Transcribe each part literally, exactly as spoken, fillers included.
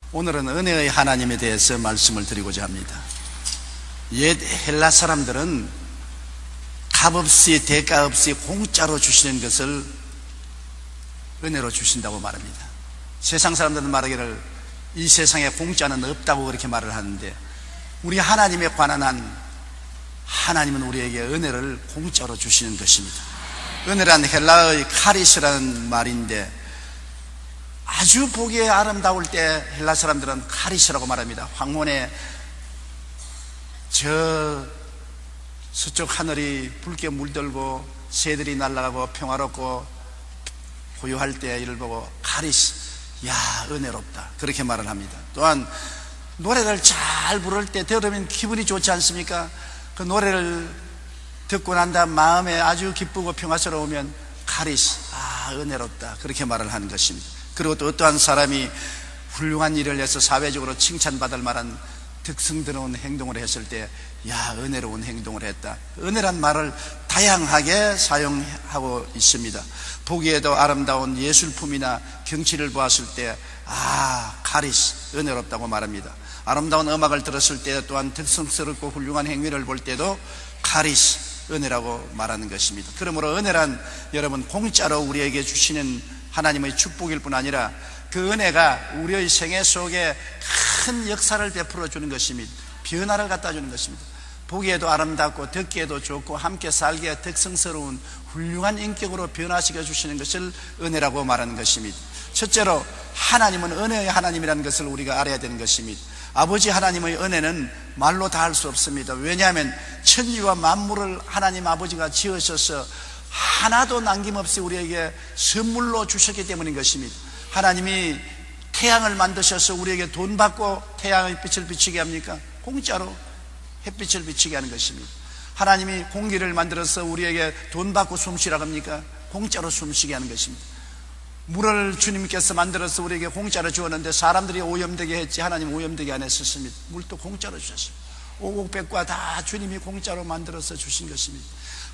오늘은 은혜의 하나님에 대해서 말씀을 드리고자 합니다. 옛 헬라 사람들은 값없이 대가 없이 공짜로 주시는 것을 은혜로 주신다고 말합니다. 세상 사람들은 말하기를 이 세상에 공짜는 없다고 그렇게 말을 하는데, 우리 하나님에 관한 한 하나님은 우리에게 은혜를 공짜로 주시는 것입니다. 은혜란 헬라의 카리스라는 말인데, 아주 보기에 아름다울 때 헬라 사람들은 카리스라고 말합니다. 황혼에 저 서쪽 하늘이 붉게 물들고 새들이 날아가고 평화롭고 고요할 때 이를 보고 카리스, 야 은혜롭다, 그렇게 말을 합니다. 또한 노래를 잘 부를 때 들으면 기분이 좋지 않습니까? 그 노래를 듣고 난 다음 마음에 아주 기쁘고 평화스러우면 카리스, 아 은혜롭다, 그렇게 말을 하는 것입니다. 그리고 또 어떠한 사람이 훌륭한 일을 해서 사회적으로 칭찬받을 만한 득성스러운 행동을 했을 때, 야 은혜로운 행동을 했다, 은혜란 말을 다양하게 사용하고 있습니다. 보기에도 아름다운 예술품이나 경치를 보았을 때 아 카리스, 은혜롭다고 말합니다. 아름다운 음악을 들었을 때 또한 득성스럽고 훌륭한 행위를 볼 때도 카리스, 은혜라고 말하는 것입니다. 그러므로 은혜란 여러분 공짜로 우리에게 주시는 하나님의 축복일 뿐 아니라 그 은혜가 우리의 생애 속에 큰 역사를 베풀어 주는 것입니다. 변화를 갖다 주는 것입니다. 보기에도 아름답고 듣기에도 좋고 함께 살기에 득성스러운 훌륭한 인격으로 변화시켜 주시는 것을 은혜라고 말하는 것입니다. 첫째로 하나님은 은혜의 하나님이라는 것을 우리가 알아야 되는 것입니다. 아버지 하나님의 은혜는 말로 다 할 수 없습니다. 왜냐하면 천지와 만물을 하나님 아버지가 지으셔서 하나도 남김없이 우리에게 선물로 주셨기 때문인 것입니다. 하나님이 태양을 만드셔서 우리에게 돈 받고 태양의 빛을 비치게 합니까? 공짜로 햇빛을 비치게 하는 것입니다. 하나님이 공기를 만들어서 우리에게 돈 받고 숨쉬라고 합니까? 공짜로 숨쉬게 하는 것입니다. 물을 주님께서 만들어서 우리에게 공짜로 주었는데 사람들이 오염되게 했지 하나님 오염되게 안 했었습니다. 물도 공짜로 주셨습니다. 오곡백과 다 주님이 공짜로 만들어서 주신 것입니다.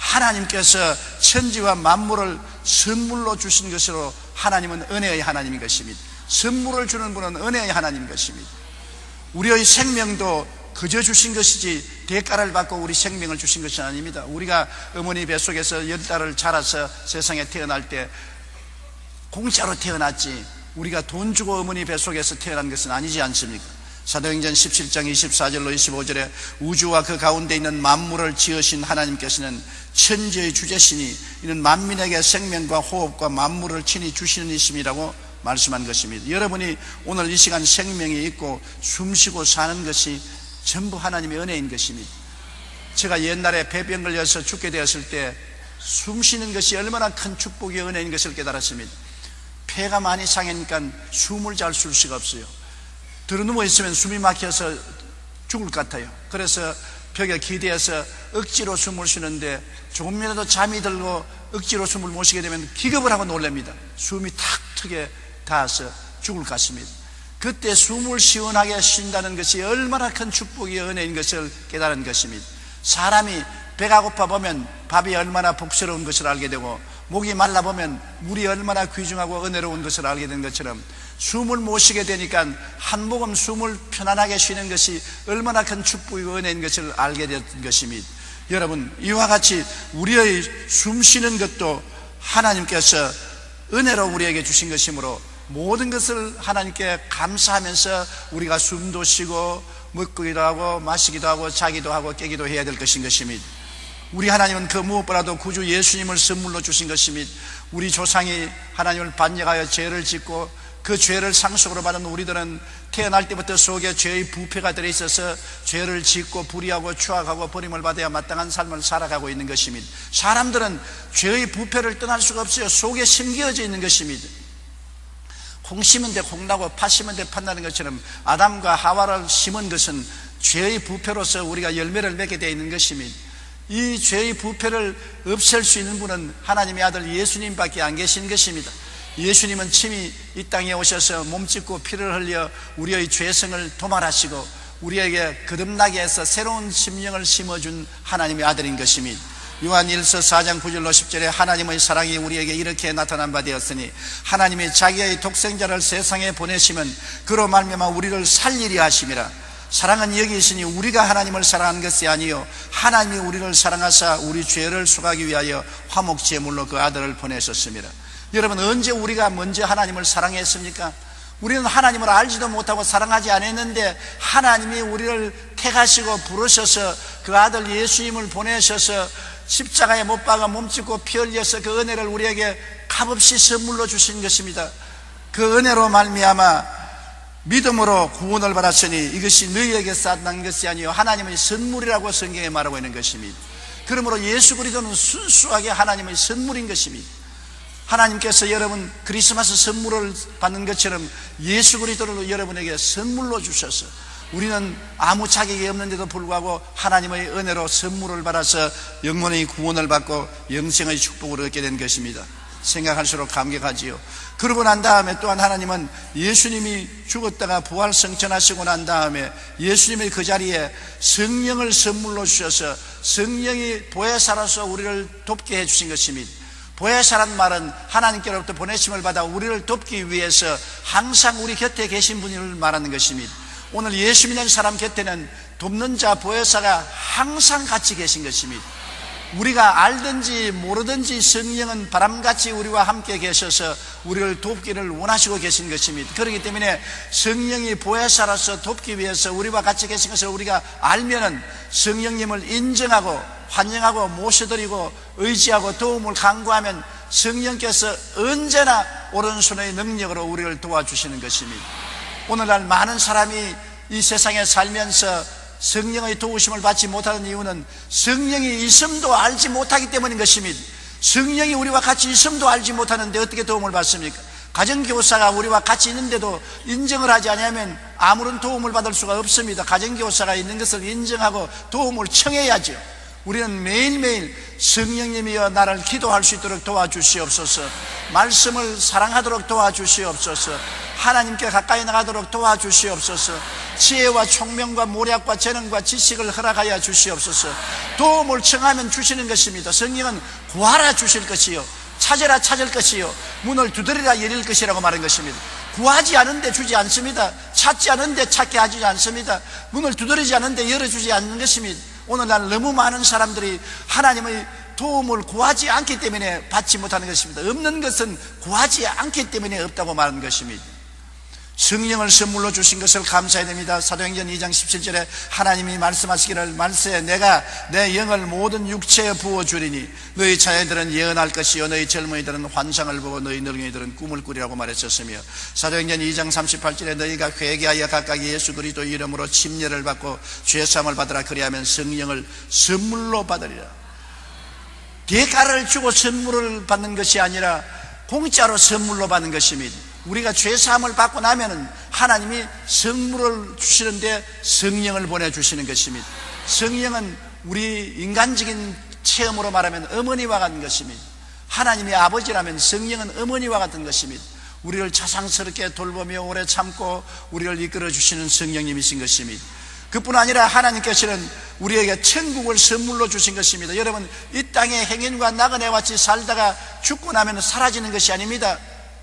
하나님께서 천지와 만물을 선물로 주신 것으로 하나님은 은혜의 하나님인 것입니다. 선물을 주는 분은 은혜의 하나님인 것입니다. 우리의 생명도 그저 주신 것이지 대가를 받고 우리 생명을 주신 것이 아닙니다. 우리가 어머니 뱃속에서 열 달을 자라서 세상에 태어날 때 공짜로 태어났지 우리가 돈 주고 어머니 뱃속에서 태어난 것은 아니지 않습니까? 사도행전 십칠 장 이십사 절로 이십오 절에 우주와 그 가운데 있는 만물을 지으신 하나님께서는 천지의 주제시니 이는 만민에게 생명과 호흡과 만물을 친히 주시는 이심이라고 말씀한 것입니다. 여러분이 오늘 이 시간 생명이 있고 숨쉬고 사는 것이 전부 하나님의 은혜인 것입니다. 제가 옛날에 폐병 걸려서 죽게 되었을 때 숨쉬는 것이 얼마나 큰 축복의 은혜인 것을 깨달았습니다. 폐가 많이 상하니까 숨을 잘 쉴 수가 없어요. 들어누워 있으면 숨이 막혀서 죽을 것 같아요. 그래서 벽에 기대어서 억지로 숨을 쉬는데 조금이라도 잠이 들고 억지로 숨을 못 쉬게 되면 기겁을 하고 놀랍니다. 숨이 탁 트게 닿아서 죽을 것 같습니다. 그때 숨을 시원하게 쉰다는 것이 얼마나 큰 축복의 은혜인 것을 깨달은 것입니다. 사람이 배가 고파 보면 밥이 얼마나 복스러운 것을 알게 되고 목이 말라 보면 물이 얼마나 귀중하고 은혜로운 것을 알게 된 것처럼 숨을 못 쉬게 되니까 한 모금 숨을 편안하게 쉬는 것이 얼마나 큰 축복의 은혜인 것을 알게 된 것입니다. 여러분, 이와 같이 우리의 숨 쉬는 것도 하나님께서 은혜로 우리에게 주신 것이므로 모든 것을 하나님께 감사하면서 우리가 숨도 쉬고 먹기도 하고 마시기도 하고 자기도 하고 깨기도 해야 될 것인 것입니다. 우리 하나님은 그 무엇보다도 구주 예수님을 선물로 주신 것입니다. 우리 조상이 하나님을 반역하여 죄를 짓고 그 죄를 상속으로 받은 우리들은 태어날 때부터 속에 죄의 부패가 들어있어서 죄를 짓고 불의하고 추악하고 버림을 받아야 마땅한 삶을 살아가고 있는 것입니다. 사람들은 죄의 부패를 떠날 수가 없어요. 속에 심겨져 있는 것입니다. 콩 심은 데 콩 나고 팥 심은 데 팥 나는 것처럼 아담과 하와를 심은 것은 죄의 부패로서 우리가 열매를 맺게 되어 있는 것입니다. 이 죄의 부패를 없앨 수 있는 분은 하나님의 아들 예수님밖에 안 계신 것입니다. 예수님은 친히 이 땅에 오셔서 몸짓고 피를 흘려 우리의 죄성을 도말하시고 우리에게 거듭나게 해서 새로운 심령을 심어준 하나님의 아들인 것입니다. 요한 일서 사 장 구 절로 십 절에 하나님의 사랑이 우리에게 이렇게 나타난 바 되었으니 하나님이 자기의 독생자를 세상에 보내시면 그로 말미암아 우리를 살리려 하심이라. 사랑은 여기 있으니 우리가 하나님을 사랑한 것이 아니요 하나님이 우리를 사랑하사 우리 죄를 속하기 위하여 화목제물로 그 아들을 보내셨습니다. 여러분, 언제 우리가 먼저 하나님을 사랑했습니까? 우리는 하나님을 알지도 못하고 사랑하지 않았는데 하나님이 우리를 택하시고 부르셔서 그 아들 예수님을 보내셔서 십자가에 못 박아 몸짓고 피 흘려서 그 은혜를 우리에게 값없이 선물로 주신 것입니다. 그 은혜로 말미암아 믿음으로 구원을 받았으니 이것이 너희에게서 난 것이 아니요 하나님의 선물이라고 성경에 말하고 있는 것입니다. 그러므로 예수 그리스도는 순수하게 하나님의 선물인 것입니다. 하나님께서 여러분 크리스마스 선물을 받는 것처럼 예수 그리스도를 여러분에게 선물로 주셔서 우리는 아무 자격이 없는데도 불구하고 하나님의 은혜로 선물을 받아서 영혼의 구원을 받고 영생의 축복을 얻게 된 것입니다. 생각할수록 감격하지요. 그러고 난 다음에 또한 하나님은 예수님이 죽었다가 부활 승천하시고 난 다음에 예수님이 그 자리에 성령을 선물로 주셔서 성령이 보혜사로서 우리를 돕게 해주신 것입니다. 보혜사란 말은 하나님께로부터 보내심을 받아 우리를 돕기 위해서 항상 우리 곁에 계신 분을 말하는 것입니다. 오늘 예수 믿는 사람 곁에는 돕는 자 보혜사가 항상 같이 계신 것입니다. 우리가 알든지 모르든지 성령은 바람같이 우리와 함께 계셔서 우리를 돕기를 원하시고 계신 것입니다. 그렇기 때문에 성령이 보혜사로서 돕기 위해서 우리와 같이 계신 것을 우리가 알면은 성령님을 인정하고 환영하고 모셔드리고 의지하고 도움을 간구하면 성령께서 언제나 오른손의 능력으로 우리를 도와주시는 것입니다. 오늘날 많은 사람이 이 세상에 살면서 성령의 도우심을 받지 못하는 이유는 성령이 있음도 알지 못하기 때문인 것입니다. 성령이 우리와 같이 있음도 알지 못하는데 어떻게 도움을 받습니까? 가정교사가 우리와 같이 있는데도 인정을 하지 않으면 아무런 도움을 받을 수가 없습니다. 가정교사가 있는 것을 인정하고 도움을 청해야죠. 우리는 매일매일 성령님이여 나를 기도할 수 있도록 도와주시옵소서, 말씀을 사랑하도록 도와주시옵소서, 하나님께 가까이 나가도록 도와주시옵소서, 지혜와 총명과 모략과 재능과 지식을 허락하여 주시옵소서. 도움을 청하면 주시는 것입니다. 성령은 구하라 주실 것이요 찾으라 찾을 것이요 문을 두드리라 열릴 것이라고 말한 것입니다. 구하지 않은데 주지 않습니다. 찾지 않은데 찾게 하지 않습니다. 문을 두드리지 않은데 열어주지 않는 것입니다. 오늘날 너무 많은 사람들이 하나님의 도움을 구하지 않기 때문에 받지 못하는 것입니다. 없는 것은 구하지 않기 때문에 없다고 말하는 것입니다. 성령을 선물로 주신 것을 감사해야 됩니다. 사도행전 이 장 십칠 절에 하나님이 말씀하시기를 말세 내가 내 영을 모든 육체에 부어주리니 너희 자녀들은 예언할 것이요 너희 젊은이들은 환상을 보고 너희 늙은이들은 꿈을 꾸리라고 말했었으며, 사도행전 이 장 삼십팔 절에 너희가 회개하여 각각 예수 그리스도 이름으로 침례를 받고 죄사함을 받으라 그리하면 성령을 선물로 받으리라. 대가를 주고 선물을 받는 것이 아니라 공짜로 선물로 받는 것입니다. 우리가 죄사함을 받고 나면은 하나님이 선물을 주시는데 성령을 보내주시는 것입니다. 성령은 우리 인간적인 체험으로 말하면 어머니와 같은 것입니다. 하나님이 아버지라면 성령은 어머니와 같은 것입니다. 우리를 자상스럽게 돌보며 오래 참고 우리를 이끌어 주시는 성령님이신 것입니다. 그뿐 아니라 하나님께서는 우리에게 천국을 선물로 주신 것입니다. 여러분, 이 땅에 행인과 나그네와 같이 살다가 죽고 나면 사라지는 것이 아닙니다.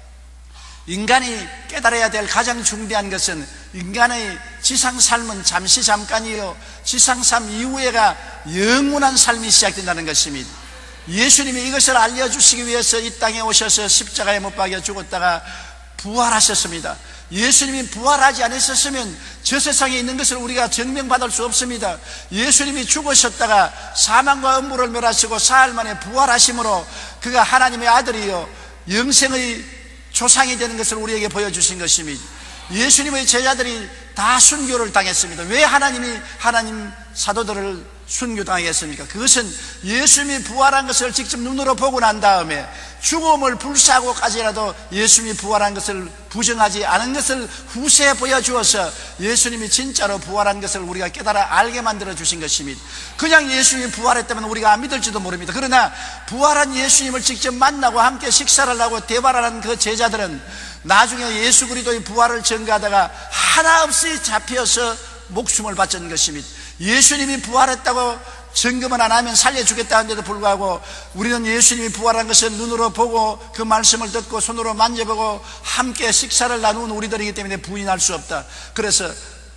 인간이 깨달아야 될 가장 중대한 것은 인간의 지상 삶은 잠시 잠깐이요 지상 삶 이후에가 영원한 삶이 시작된다는 것입니다. 예수님이 이것을 알려주시기 위해서 이 땅에 오셔서 십자가에 못 박여 죽었다가 부활하셨습니다. 예수님이 부활하지 않으셨으면 저 세상에 있는 것을 우리가 증명받을 수 없습니다. 예수님이 죽으셨다가 사망과 음부를 멸하시고 사흘 만에 부활하심으로 그가 하나님의 아들이요 영생의 조상이 되는 것을 우리에게 보여주신 것입니다. 예수님의 제자들이 다 순교를 당했습니다. 왜 하나님이 하나님 사도들을 순교당했습니까? 그것은 예수님이 부활한 것을 직접 눈으로 보고 난 다음에 죽음을 불사하고까지라도 예수님이 부활한 것을 부정하지 않은 것을 후세에 보여주어서 예수님이 진짜로 부활한 것을 우리가 깨달아 알게 만들어 주신 것입니다. 그냥 예수님이 부활했다면 우리가 안 믿을지도 모릅니다. 그러나 부활한 예수님을 직접 만나고 함께 식사를 하고 대화를 하는 그 제자들은 나중에 예수 그리스도의 부활을 전가하다가 하나 없이 잡혀서 목숨을 바친 것입니다. 예수님이 부활했다고 점검을 안 하면 살려주겠다는데도 불구하고 우리는 예수님이 부활한 것을 눈으로 보고 그 말씀을 듣고 손으로 만져보고 함께 식사를 나누는 우리들이기 때문에 부인할 수 없다. 그래서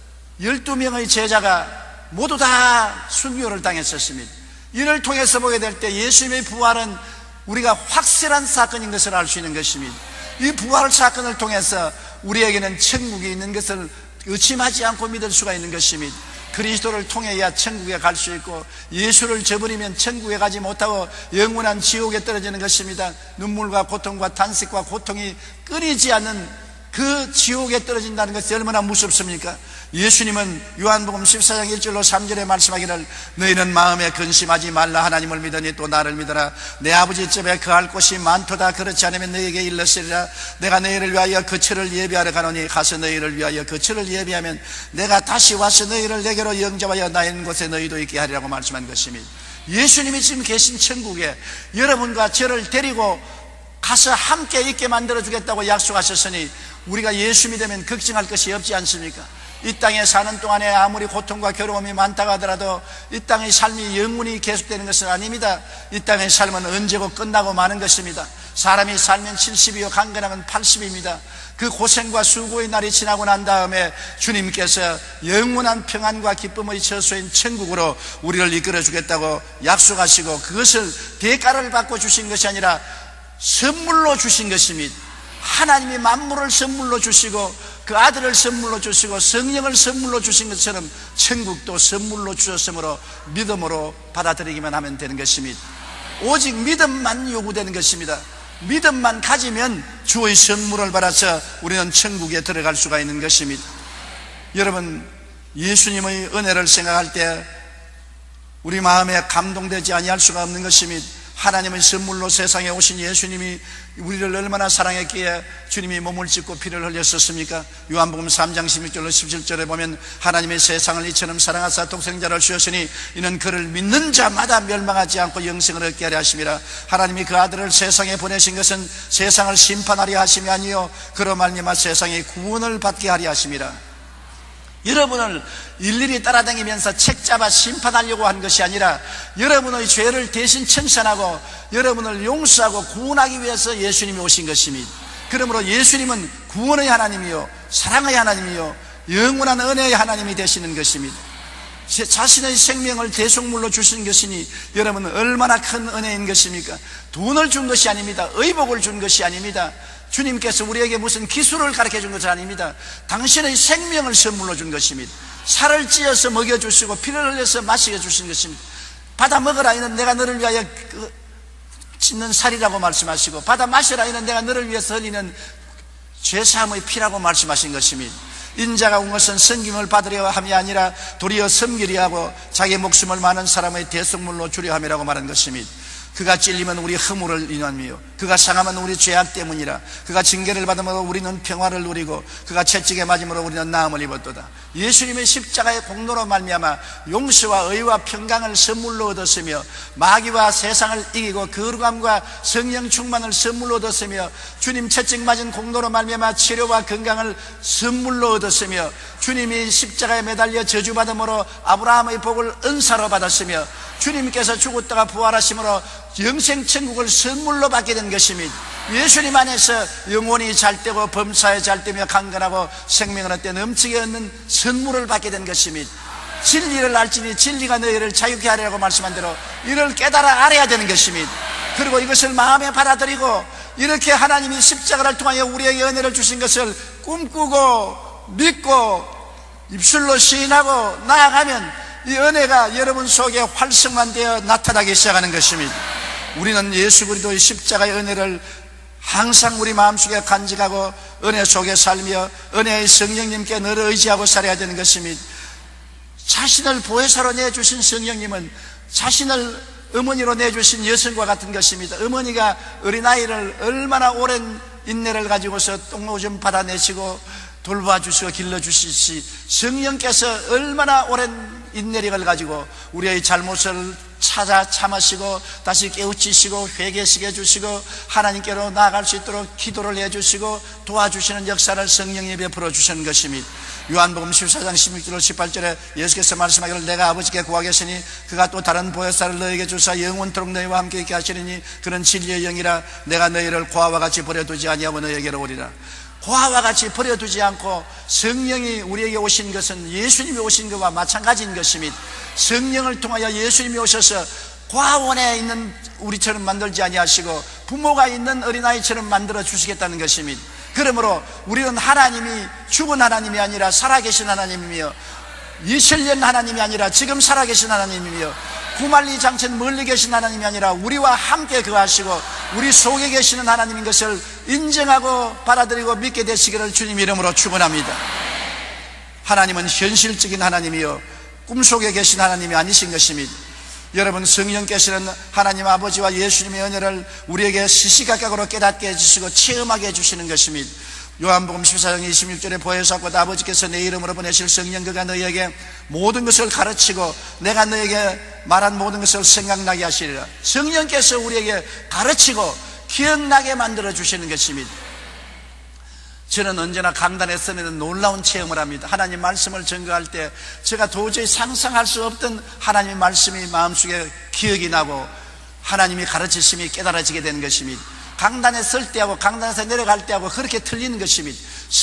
열두 명의 제자가 모두 다 순교를 당했었습니다. 이를 통해서 보게 될 때 예수님의 부활은 우리가 확실한 사건인 것을 알 수 있는 것입니다. 이 부활 사건을 통해서 우리에게는 천국이 있는 것을 의심하지 않고 믿을 수가 있는 것입니다. 그리스도를 통해야 천국에 갈 수 있고, 예수를 저버리면 천국에 가지 못하고 영원한 지옥에 떨어지는 것입니다. 눈물과 고통과 탄식과 고통이 끊이지 않는 그 지옥에 떨어진다는 것이 얼마나 무섭습니까? 예수님은 요한복음 십사 장 일 절로 삼 절에 말씀하기를 너희는 마음에 근심하지 말라. 하나님을 믿으니 또 나를 믿어라. 내 아버지 집에 거할 곳이 많도다. 그렇지 않으면 너희에게 일렀으리라. 내가 너희를 위하여 거처를 예비하러 가노니 가서 너희를 위하여 거처를 예비하면 내가 다시 와서 너희를 내게로 영접하여 나 있는 곳에 너희도 있게 하리라고 말씀한 것입니다. 예수님이 지금 계신 천국에 여러분과 저를 데리고 가서 함께 있게 만들어주겠다고 약속하셨으니 우리가 예수 믿으면 걱정할 것이 없지 않습니까? 이 땅에 사는 동안에 아무리 고통과 괴로움이 많다고 하더라도 이 땅의 삶이 영원히 계속되는 것은 아닙니다. 이 땅의 삶은 언제고 끝나고 마는 것입니다. 사람이 살면 칠십이요 강건하면 팔십입니다. 그 고생과 수고의 날이 지나고 난 다음에 주님께서 영원한 평안과 기쁨의 처소인 천국으로 우리를 이끌어 주겠다고 약속하시고, 그것을 대가를 받고 주신 것이 아니라 선물로 주신 것입니다. 하나님이 만물을 선물로 주시고 그 아들을 선물로 주시고 성령을 선물로 주신 것처럼 천국도 선물로 주셨으므로 믿음으로 받아들이기만 하면 되는 것입니다. 오직 믿음만 요구되는 것입니다. 믿음만 가지면 주의 선물을 받아서 우리는 천국에 들어갈 수가 있는 것입니다. 여러분, 예수님의 은혜를 생각할 때 우리 마음에 감동되지 아니할 수가 없는 것입니다. 하나님의 선물로 세상에 오신 예수님이 우리를 얼마나 사랑했기에 주님이 몸을 찢고 피를 흘렸었습니까? 요한복음 삼 장 십육 절로 십칠 절에 보면 하나님의 세상을 이처럼 사랑하사 독생자를 주셨으니 이는 그를 믿는 자마다 멸망하지 않고 영생을 얻게 하려 하심이라. 하나님이 그 아들을 세상에 보내신 것은 세상을 심판하려 하심이 아니요 그로 말미암아 세상의 구원을 받게 하려 하심이라. 여러분을 일일이 따라다니면서 책잡아 심판하려고 한 것이 아니라 여러분의 죄를 대신 청산하고 여러분을 용서하고 구원하기 위해서 예수님이 오신 것입니다. 그러므로 예수님은 구원의 하나님이요 사랑의 하나님이요 영원한 은혜의 하나님이 되시는 것입니다. 자신의 생명을 대속물로 주신 것이니 여러분은 얼마나 큰 은혜인 것입니까? 돈을 준 것이 아닙니다. 의복을 준 것이 아닙니다. 주님께서 우리에게 무슨 기술을 가르쳐 준 것이 아닙니다. 당신의 생명을 선물로 준 것입니다. 살을 찌어서 먹여주시고 피를 흘려서 마시게 주신 것입니다. 받아 먹으라 이는 내가 너를 위하여 찢는 살이라고 말씀하시고, 받아 마시라 이는 내가 너를 위해서 흘리는 죄사함의 피라고 말씀하신 것입니다. 인자가 온 것은 섬김을 받으려 함이 아니라 도리어 섬기려 하고 자기 목숨을 많은 사람의 대속물로 주려 함이라고 말한 것입니다. 그가 찔리면 우리 허물을 인함이요 그가 상하면 우리 죄악 때문이라. 그가 징계를 받음으로 우리는 평화를 누리고 그가 채찍에 맞음으로 우리는 나음을 입었도다. 예수님의 십자가의 공로로 말미암아 용서와 의와 평강을 선물로 얻었으며 마귀와 세상을 이기고 거룩함과 성령 충만을 선물로 얻었으며 주님 채찍 맞은 공로로 말미암아 치료와 건강을 선물로 얻었으며 주님이 십자가에 매달려 저주받음으로 아브라함의 복을 은사로 받았으며 주님께서 죽었다가 부활하심으로 영생 천국을 선물로 받게 된 것입니다. 예수님 안에서 영혼이 잘되고 범사에 잘되며 강건하고 생명을 얻되 넘치게 얻는 선물을 받게 된 것입니다. 진리를 알지니 진리가 너희를 자유케 하리라고 말씀한 대로 이를 깨달아 알아야 되는 것입니다. 그리고 이것을 마음에 받아들이고 이렇게 하나님이 십자가를 통하여 우리에게 은혜를 주신 것을 꿈꾸고 믿고 입술로 시인하고 나아가면 이 은혜가 여러분 속에 활성화되어 나타나기 시작하는 것입니다. 우리는 예수 그리스도의 십자가의 은혜를 항상 우리 마음속에 간직하고 은혜 속에 살며 은혜의 성령님께 늘 의지하고 살아야 되는 것입니다. 자신을 보혜사로 내주신 성령님은 자신을 어머니로 내주신 여성과 같은 것입니다. 어머니가 어린아이를 얼마나 오랜 인내를 가지고서 똥오줌 받아내시고 돌봐주시고 길러주시지 성령께서 얼마나 오랜 인내력을 가지고 우리의 잘못을 찾아 참으시고 다시 깨우치시고 회개시게 해주시고 하나님께로 나아갈 수 있도록 기도를 해주시고 도와주시는 역사를 성령이 베풀어 주시는 것입니다. 요한복음 십사 장 십육 절 십팔 절에 예수께서 말씀하기를 내가 아버지께 구하겠으니 그가 또 다른 보혜사를 너에게 주사 영원토록 너희와 함께 있게 하시리니 그는 진리의 영이라 내가 너희를 고아와 같이 버려두지 아니하고 너희에게로 오리라. 고아와 같이 버려두지 않고 성령이 우리에게 오신 것은 예수님이 오신 것과 마찬가지인 것입니다. 성령을 통하여 예수님이 오셔서 고아원에 있는 우리처럼 만들지 아니하시고 부모가 있는 어린아이처럼 만들어 주시겠다는 것입니다. 그러므로 우리는 하나님이 죽은 하나님이 아니라 살아계신 하나님이며 이천년 하나님이 아니라 지금 살아계신 하나님이며 구만리 장천 멀리 계신 하나님이 아니라 우리와 함께 거하시고 우리 속에 계시는 하나님인 것을 인정하고 받아들이고 믿게 되시기를 주님 이름으로 축원합니다. 하나님은 현실적인 하나님이요 꿈속에 계신 하나님이 아니신 것입니다. 여러분, 성령께서는 하나님 아버지와 예수님의 은혜를 우리에게 시시각각으로 깨닫게 해주시고 체험하게 해주시는 것입니다. 요한복음 십사 장 이십육 절에 보혜사 곧 아버지께서 내 이름으로 보내실 성령 그가 너희에게 모든 것을 가르치고 내가 너희에게 말한 모든 것을 생각나게 하시리라. 성령께서 우리에게 가르치고 기억나게 만들어 주시는 것입니다. 저는 언제나 강단에 서면 놀라운 체험을 합니다. 하나님 말씀을 증거할 때 제가 도저히 상상할 수 없던 하나님의 말씀이 마음속에 기억이 나고 하나님이 가르치심이 깨달아지게 되는 것입니다. 강단에 설 때하고 강단에서 내려갈 때하고 그렇게 틀리는 것입니다.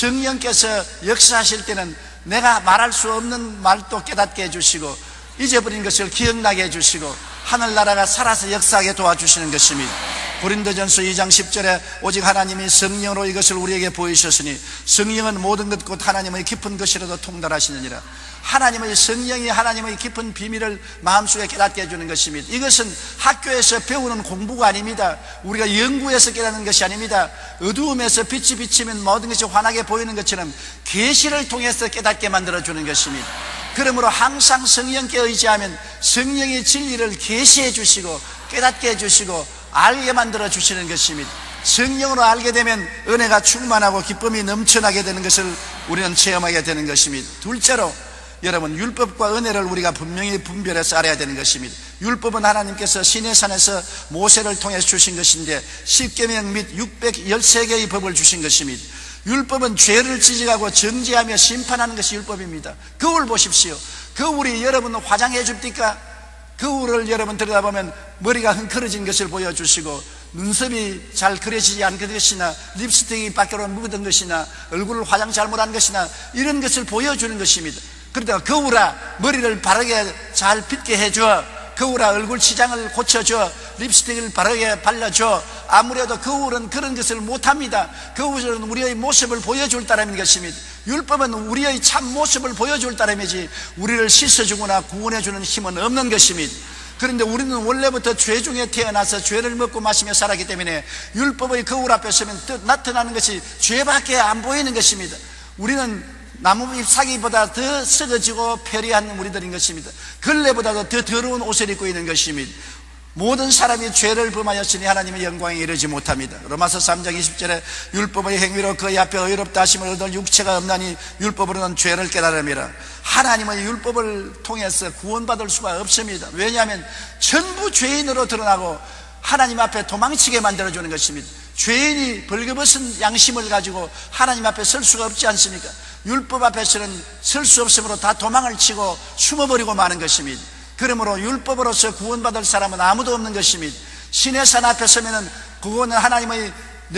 성령께서 역사하실 때는 내가 말할 수 없는 말도 깨닫게 해주시고 잊어버린 것을 기억나게 해주시고 하늘나라가 살아서 역사하게 도와주시는 것입니다. 고린도전서 이 장 십 절에 오직 하나님이 성령으로 이것을 우리에게 보이셨으니 성령은 모든 것 곧 하나님의 깊은 것이라도 통달하시느니라. 하나님의 성령이 하나님의 깊은 비밀을 마음속에 깨닫게 해주는 것입니다. 이것은 학교에서 배우는 공부가 아닙니다. 우리가 연구해서 깨닫는 것이 아닙니다. 어두움에서 빛이 비치면 모든 것이 환하게 보이는 것처럼 계시를 통해서 깨닫게 만들어주는 것입니다. 그러므로 항상 성령께 의지하면 성령이 진리를 계시해 주시고 깨닫게 해주시고 알게 만들어 주시는 것입니다. 성령으로 알게 되면 은혜가 충만하고 기쁨이 넘쳐나게 되는 것을 우리는 체험하게 되는 것입니다. 둘째로 여러분, 율법과 은혜를 우리가 분명히 분별해서 알아야 되는 것입니다. 율법은 하나님께서 시내산에서 모세를 통해서 주신 것인데 십계명 및 육백십삼 개의 법을 주신 것입니다. 율법은 죄를 지적하고 정죄하며 심판하는 것이 율법입니다. 거울 보십시오. 거울이 여러분 화장해 줍니까? 거울을 여러분 들여다보면 머리가 흥크러진 것을 보여주시고 눈썹이 잘 그려지지 않은 것이나 립스틱이 밖으로 묻은 것이나 얼굴을 화장 잘못한 것이나 이런 것을 보여주는 것입니다. 그러다가 거울아 머리를 바르게 잘 빗게 해줘, 거울아 얼굴 치장을 고쳐줘, 립스틱을 바르게 발라줘. 아무래도 거울은 그런 것을 못합니다. 거울은 우리의 모습을 보여줄 따름인 것입니다. 율법은 우리의 참 모습을 보여줄 따름이지 우리를 씻어주거나 구원해주는 힘은 없는 것입니다. 그런데 우리는 원래부터 죄 중에 태어나서 죄를 먹고 마시며 살았기 때문에 율법의 거울 앞에 서면 나타나는 것이 죄밖에 안 보이는 것입니다. 우리는 나무잎 사기보다 더 썩어지고 패리한 우리들인 것입니다. 걸레보다도 더 더러운 옷을 입고 있는 것입니다. 모든 사람이 죄를 범하였으니 하나님의 영광에 이르지 못합니다. 로마서 삼 장 이십 절에 율법의 행위로 그의 앞에 의롭다 하심을 얻을 육체가 없나니 율법으로는 죄를 깨달음이라. 하나님의 율법을 통해서 구원받을 수가 없습니다. 왜냐하면 전부 죄인으로 드러나고 하나님 앞에 도망치게 만들어주는 것입니다. 죄인이 벌거벗은 양심을 가지고 하나님 앞에 설 수가 없지 않습니까? 율법 앞에서는 설 수 없으므로 다 도망을 치고 숨어버리고 마는 것입니다. 그러므로 율법으로서 구원받을 사람은 아무도 없는 것입니다. 시내산 앞에 서면은 그거는 하나님의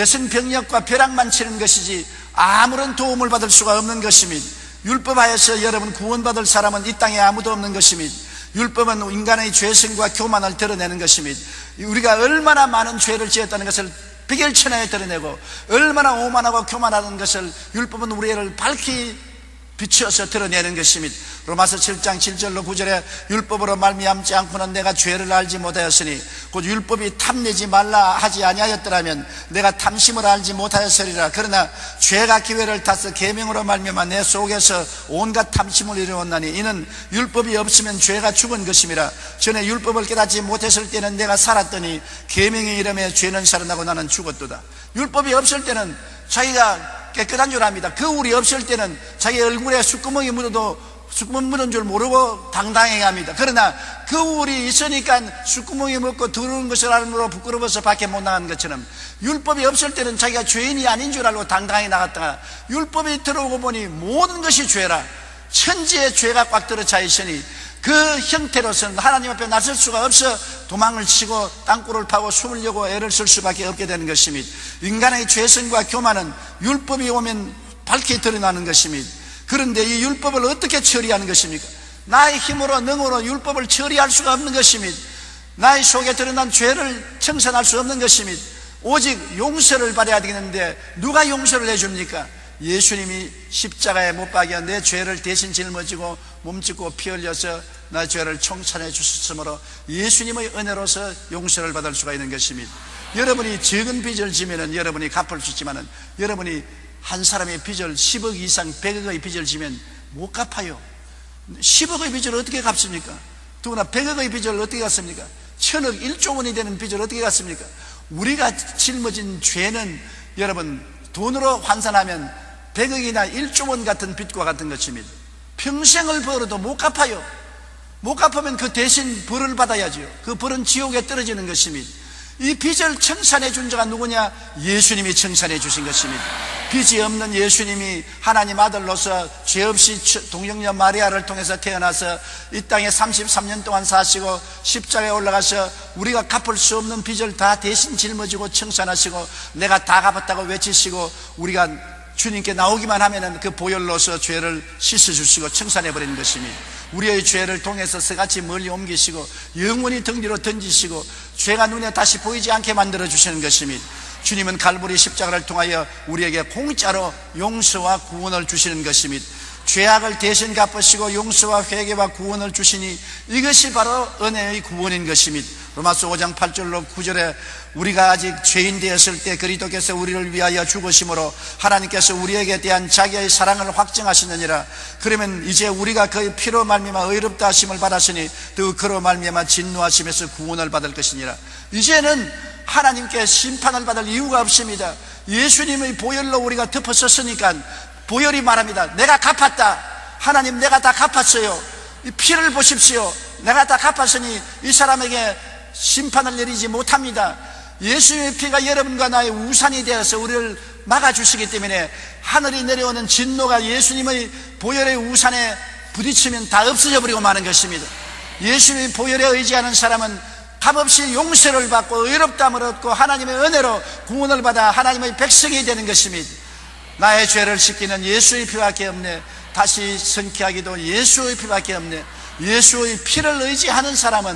내성병력과 벼락만 치는 것이지 아무런 도움을 받을 수가 없는 것입니다. 율법하여서 여러분 구원받을 사람은 이 땅에 아무도 없는 것입니다. 율법은 인간의 죄성과 교만을 드러내는 것입니다. 우리가 얼마나 많은 죄를 지었다는 것을 백일천하에 드러내고 얼마나 오만하고 교만하는 것을 율법은 우리를 밝히 비추어서 드러내는 것입니다. 로마서 칠 장 칠 절로 구 절에 율법으로 말미암지 않고는 내가 죄를 알지 못하였으니 곧 율법이 탐내지 말라 하지 아니하였더라면 내가 탐심을 알지 못하였으리라. 그러나 죄가 기회를 타서 계명으로 말미암아 내 속에서 온갖 탐심을 이루었나니 이는 율법이 없으면 죄가 죽은 것임이라. 전에 율법을 깨닫지 못했을 때는 내가 살았더니 계명의 이름에 죄는 살아나고 나는 죽었도다. 율법이 없을 때는 자기가 깨끗한 줄 압니다. 거울이 없을 때는 자기 얼굴에 숯구멍이 묻어도 숯구멍 묻은 줄 모르고 당당해 합니다. 그러나 그 우울이 있으니까 숯구멍이 묻고 더러운 것을 알므로 부끄러워서 밖에 못 나가는 것처럼, 율법이 없을 때는 자기가 죄인이 아닌 줄 알고 당당히 나갔다가 율법이 들어오고 보니 모든 것이 죄라, 천지의 죄가 꽉 들어차 있으니 그 형태로서는 하나님 앞에 나설 수가 없어 도망을 치고 땅굴을 파고 숨으려고 애를 쓸 수밖에 없게 되는 것입니다. 인간의 죄성과 교만은 율법이 오면 밝게 드러나는 것입니다. 그런데 이 율법을 어떻게 처리하는 것입니까? 나의 힘으로 능으로 율법을 처리할 수가 없는 것입니다. 나의 속에 드러난 죄를 청산할 수 없는 것입니다. 오직 용서를 받아야 되겠는데 누가 용서를 해줍니까? 예수님이 십자가에 못 박여 내 죄를 대신 짊어지고 몸짓고 피 흘려서 나 죄를 청산해 주셨으므로 예수님의 은혜로서 용서를 받을 수가 있는 것입니다. 여러분이 적은 빚을 지면은 여러분이 갚을 수 있지만은, 여러분이 한 사람의 빚을 십억 이상 백억의 빚을 지면 못 갚아요. 십억의 빚을 어떻게 갚습니까? 더구나 백억의 빚을 어떻게 갚습니까? 천억, 일조 원이 되는 빚을 어떻게 갚습니까? 우리가 짊어진 죄는 여러분 돈으로 환산하면 백억이나 일조 원 같은 빚과 같은 것입니다. 평생을 벌어도 못 갚아요. 못 갚으면 그 대신 벌을 받아야죠. 그 벌은 지옥에 떨어지는 것입니다. 이 빚을 청산해 준 자가 누구냐? 예수님이 청산해 주신 것입니다. 빚이 없는 예수님이 하나님 아들로서 죄 없이 동정녀 마리아를 통해서 태어나서 이 땅에 삼십삼 년 동안 사시고 십자가에 올라가서 우리가 갚을 수 없는 빚을 다 대신 짊어지고 청산하시고 내가 다 갚았다고 외치시고 우리가 주님께 나오기만 하면은 그 보혈로서 죄를 씻어주시고 청산해버리는 것입니다. 우리의 죄를 통해서 새같이 멀리 옮기시고 영원히 등 뒤로 던지시고 죄가 눈에 다시 보이지 않게 만들어 주시는 것입니다. 주님은 갈보리 십자가를 통하여 우리에게 공짜로 용서와 구원을 주시는 것입니다. 죄악을 대신 갚으시고 용서와 회개와 구원을 주시니 이것이 바로 은혜의 구원인 것입니다. 로마서 오 장 팔 절로 구 절에 우리가 아직 죄인 되었을 때 그리스도께서 우리를 위하여 죽으심으로 하나님께서 우리에게 대한 자기의 사랑을 확증하시느니라. 그러면 이제 우리가 그의 피로 말미암아 의롭다 하심을 받았으니 또 그로 말미암아 진노하심에서 구원을 받을 것이니라. 이제는 하나님께 심판을 받을 이유가 없습니다. 예수님의 보혈로 우리가 덮어섰으니까 보혈이 말합니다. 내가 갚았다. 하나님, 내가 다 갚았어요. 이 피를 보십시오. 내가 다 갚았으니 이 사람에게 심판을 내리지 못합니다. 예수님의 피가 여러분과 나의 우산이 되어서 우리를 막아주시기 때문에 하늘이 내려오는 진노가 예수님의 보혈의 우산에 부딪히면 다 없어져 버리고 마는 것입니다. 예수님의 보혈에 의지하는 사람은 값없이 용서를 받고 의롭다함을 얻고 하나님의 은혜로 구원을 받아 하나님의 백성이 되는 것입니다. 나의 죄를 씻기는 예수의 피밖에 없네. 다시 성취하기도 예수의 피밖에 없네. 예수의 피를 의지하는 사람은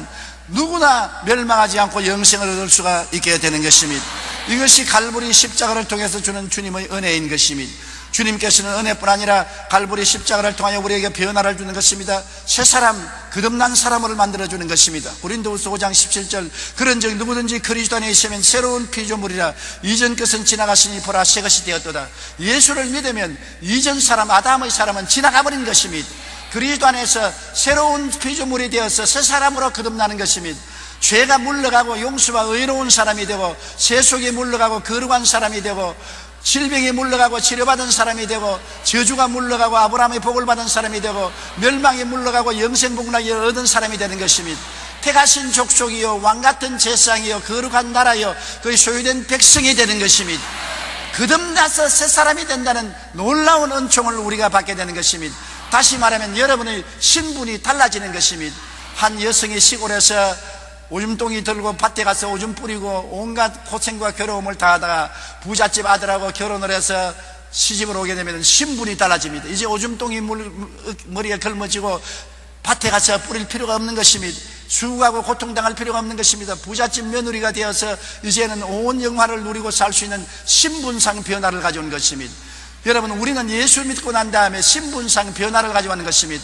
누구나 멸망하지 않고 영생을 얻을 수가 있게 되는 것입니다. 이것이 갈보리 십자가를 통해서 주는 주님의 은혜인 것입니다. 주님께서는 은혜뿐 아니라 갈보리 십자가를 통하여 우리에게 변화를 주는 것입니다. 새 사람, 거듭난 사람을 만들어주는 것입니다. 고린도후서 오 장 십칠 절 그런즉 누구든지 그리스도 안에 있으면 새로운 피조물이라. 이전 것은 지나갔으니 보라 새 것이 되었도다. 예수를 믿으면 이전 사람, 아담의 사람은 지나가버린 것입니다. 그리스도 안에서 새로운 피조물이 되어서 새 사람으로 거듭나는 것입니다. 죄가 물러가고 용서와 의로운 사람이 되고 세속이 물러가고 거룩한 사람이 되고 질병이 물러가고 치료받은 사람이 되고 저주가 물러가고 아브라함의 복을 받은 사람이 되고 멸망이 물러가고 영생복락을 얻은 사람이 되는 것입니다. 택하신 족속이요 왕같은 제사장이요 거룩한 나라요 그의 소유된 백성이 되는 것입니다. 거듭나서 새 사람이 된다는 놀라운 은총을 우리가 받게 되는 것입니다. 다시 말하면 여러분의 신분이 달라지는 것입니다. 한 여성이 시골에서 오줌통이 들고 밭에 가서 오줌 뿌리고 온갖 고생과 괴로움을 다하다가 부잣집 아들하고 결혼을 해서 시집을 오게 되면 신분이 달라집니다. 이제 오줌통이 물, 머리에 걸머지고 밭에 가서 뿌릴 필요가 없는 것입니다. 수고하고 고통당할 필요가 없는 것입니다. 부잣집 며느리가 되어서 이제는 온 영화를 누리고 살 수 있는 신분상 변화를 가져온 것입니다. 여러분, 우리는 예수 믿고 난 다음에 신분상 변화를 가져오는 것입니다.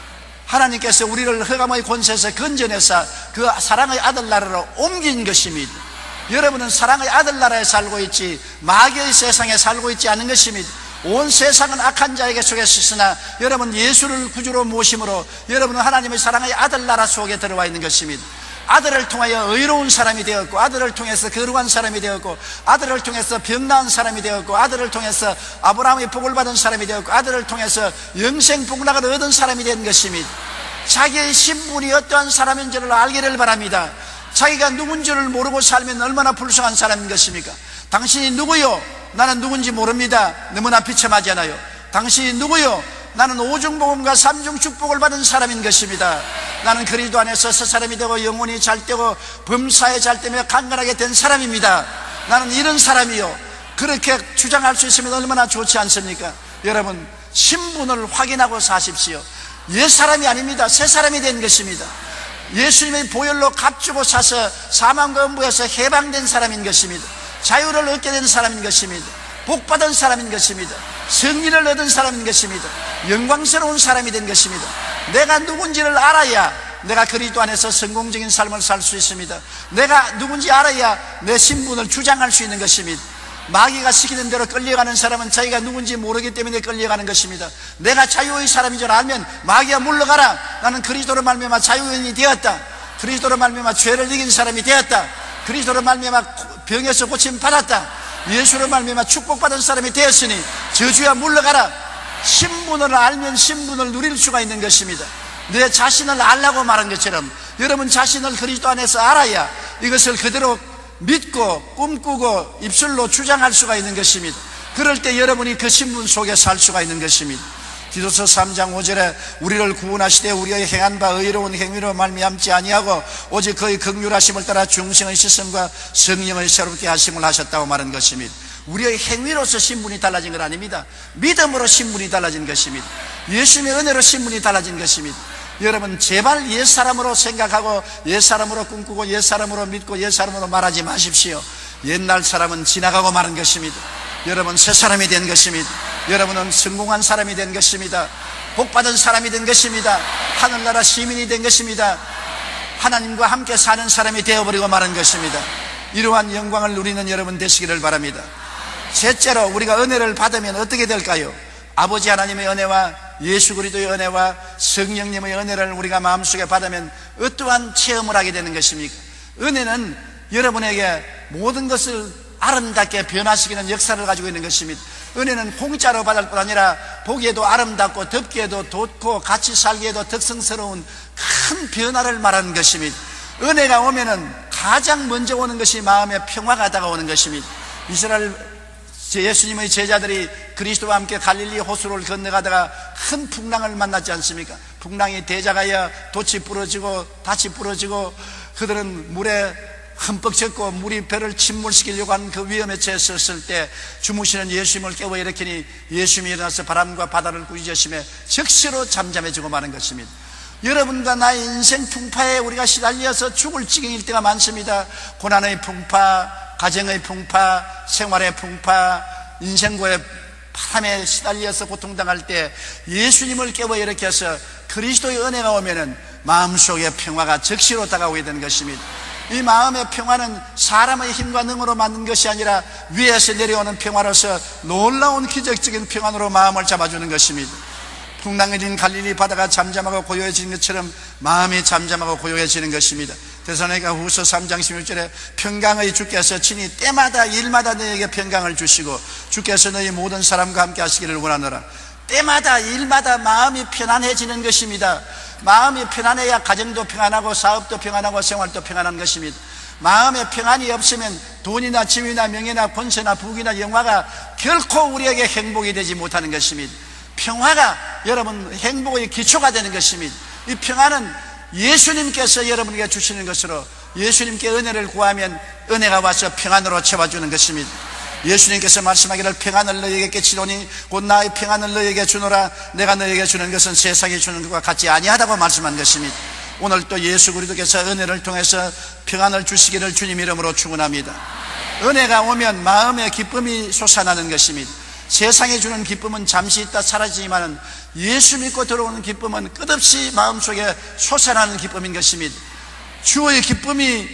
하나님께서 우리를 흑암의 권세에서 건져내서 그 사랑의 아들 나라로 옮긴 것입니다. 여러분은 사랑의 아들 나라에 살고 있지 마귀의 세상에 살고 있지 않은 것입니다. 온 세상은 악한 자에게 속에서 있으나 여러분 예수를 구주로 모심으로 여러분은 하나님의 사랑의 아들 나라 속에 들어와 있는 것입니다. 아들을 통하여 의로운 사람이 되었고, 아들을 통해서 거룩한 사람이 되었고, 아들을 통해서 병 나은 사람이 되었고, 아들을 통해서 아브라함의 복을 받은 사람이 되었고, 아들을 통해서 영생 복락을 얻은 사람이 된 것입니다. 자기의 신분이 어떠한 사람인지를 알기를 바랍니다. 자기가 누군지를 모르고 살면 얼마나 불쌍한 사람인 것입니까? 당신이 누구요? 나는 누군지 모릅니다. 너무나 비참하잖아요. 당신이 누구요? 나는 오중복음과 삼중축복을 받은 사람인 것입니다. 나는 그리스도 안에서 새 사람이 되고 영혼이 잘 되고 범사에 잘 되며 강건하게 된 사람입니다. 나는 이런 사람이요. 그렇게 주장할 수 있으면 얼마나 좋지 않습니까? 여러분, 신분을 확인하고 사십시오. 옛 사람이 아닙니다. 새 사람이 된 것입니다. 예수님의 보혈로 값주고 사서 사망과 음부에서 해방된 사람인 것입니다. 자유를 얻게 된 사람인 것입니다. 복받은 사람인 것입니다. 승리를 얻은 사람인 것입니다. 영광스러운 사람이 된 것입니다. 내가 누군지를 알아야 내가 그리스도 안에서 성공적인 삶을 살 수 있습니다. 내가 누군지 알아야 내 신분을 주장할 수 있는 것입니다. 마귀가 시키는 대로 끌려가는 사람은 자기가 누군지 모르기 때문에 끌려가는 것입니다. 내가 자유의 사람인 줄 알면 마귀가 물러가라. 나는 그리스도로 말미암아 자유인이 되었다. 그리스도로 말미암아 죄를 이긴 사람이 되었다. 그리스도로 말미암아 병에서 고침 받았다. 예수로 말미암아 축복받은 사람이 되었으니 저주야 물러가라. 신분을 알면 신분을 누릴 수가 있는 것입니다. 내 자신을 알라고 말한 것처럼 여러분 자신을 그리스도 안에서 알아야 이것을 그대로 믿고 꿈꾸고 입술로 주장할 수가 있는 것입니다. 그럴 때 여러분이 그 신분 속에 살 수가 있는 것입니다. 디도서 삼 장 오 절에 우리를 구원하시되 우리의 행한 바 의로운 행위로 말미암지 아니하고 오직 그의 긍휼하심을 따라 중생의 시선과 성령을 새롭게 하심을 하셨다고 말한 것입니다. 우리의 행위로서 신분이 달라진 건 아닙니다. 믿음으로 신분이 달라진 것입니다. 예수님의 은혜로 신분이 달라진 것입니다. 여러분 제발 옛사람으로 생각하고 옛사람으로 꿈꾸고 옛사람으로 믿고 옛사람으로 말하지 마십시오. 옛날 사람은 지나가고 마는 것입니다. 여러분 새 사람이 된 것입니다. 여러분은 성공한 사람이 된 것입니다. 복받은 사람이 된 것입니다. 하늘나라 시민이 된 것입니다. 하나님과 함께 사는 사람이 되어버리고 마는 것입니다. 이러한 영광을 누리는 여러분 되시기를 바랍니다. 셋째로 우리가 은혜를 받으면 어떻게 될까요? 아버지 하나님의 은혜와 예수 그리스도의 은혜와 성령님의 은혜를 우리가 마음속에 받으면 어떠한 체험을 하게 되는 것입니까? 은혜는 여러분에게 모든 것을 아름답게 변화시키는 역사를 가지고 있는 것입니다. 은혜는 공짜로 받을 뿐 아니라 보기에도 아름답고 덥기에도 돋고 같이 살기에도 덕성스러운 큰 변화를 말하는 것입니다. 은혜가 오면은 가장 먼저 오는 것이 마음의 평화가 다가오는 것입니다. 이스라엘 예수님의 제자들이 그리스도와 함께 갈릴리 호수를 건너가다가 큰 풍랑을 만났지 않습니까? 풍랑이 대작하여 돛이 부러지고 닻이 부러지고 그들은 물에 흠뻑 젖고 물이 배를 침몰시키려고 하는 그 위험에 처했을 때 주무시는 예수님을 깨워 일으키니 예수님이 일어나서 바람과 바다를 꾸짖으시며 즉시로 잠잠해지고 마는 것입니다. 여러분과 나의 인생 풍파에 우리가 시달려서 죽을 지경일 때가 많습니다. 고난의 풍파, 가정의 풍파, 생활의 풍파, 인생고의 바람에 시달려서 고통당할 때 예수님을 깨워 일으켜서 그리스도의 은혜가 오면은 마음속에 평화가 즉시로 다가오게 되는 것입니다. 이 마음의 평화는 사람의 힘과 능으로 만든 것이 아니라 위에서 내려오는 평화로서 놀라운 기적적인 평안으로 마음을 잡아주는 것입니다. 풍랑이 진 갈릴리 바다가 잠잠하고 고요해지는 것처럼 마음이 잠잠하고 고요해지는 것입니다. 데살로니가 후서 삼 장 십육 절에 평강의 주께서 친히 때마다 일마다 너에게 평강을 주시고 주께서 너희 모든 사람과 함께 하시기를 원하노라. 때마다 일마다 마음이 편안해지는 것입니다. 마음이 편안해야 가정도 평안하고 사업도 평안하고 생활도 평안한 것입니다. 마음에 평안이 없으면 돈이나 지위나 명예나 권세나 부귀나 영화가 결코 우리에게 행복이 되지 못하는 것입니다. 평화가 여러분 행복의 기초가 되는 것입니다. 이 평화는 예수님께서 여러분에게 주시는 것으로 예수님께 은혜를 구하면 은혜가 와서 평안으로 채워주는 것입니다. 예수님께서 말씀하기를 평안을 너희에게 끼치노니 곧 나의 평안을 너희에게 주노라. 내가 너희에게 주는 것은 세상이 주는 것과 같지 아니하다고 말씀한 것입니다. 오늘 또 예수 그리스도께서 은혜를 통해서 평안을 주시기를 주님 이름으로 축원합니다. 은혜가 오면 마음의 기쁨이 솟아나는 것입니다. 세상에 주는 기쁨은 잠시 있다 사라지지만 예수 믿고 들어오는 기쁨은 끝없이 마음속에 솟아나는 기쁨인 것입니다. 주의 기쁨이